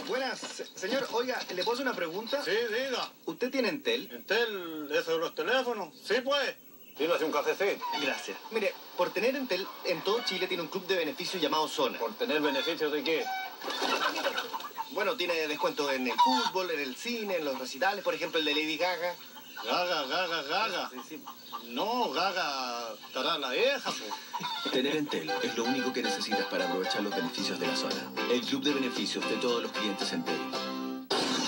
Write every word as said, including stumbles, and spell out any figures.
Buenas, señor. Oiga, ¿le puedo hacer una pregunta? Sí, diga. ¿Usted tiene Entel? ¿Entel, eso de los teléfonos? Sí, pues. Sírvase un cafecito. Gracias. Mire, por tener Entel, en todo Chile tiene un club de beneficios llamado Zona. ¿Por tener beneficios de qué? Bueno, tiene descuento en el fútbol, en el cine, en los recitales, por ejemplo, el de Lady Gaga. Gaga, gaga, gaga. Sí, sí. No, gaga estará la vieja, pues. Tener Entel es lo único que necesitas para aprovechar los beneficios de la zona. El club de beneficios de todos los clientes Entel.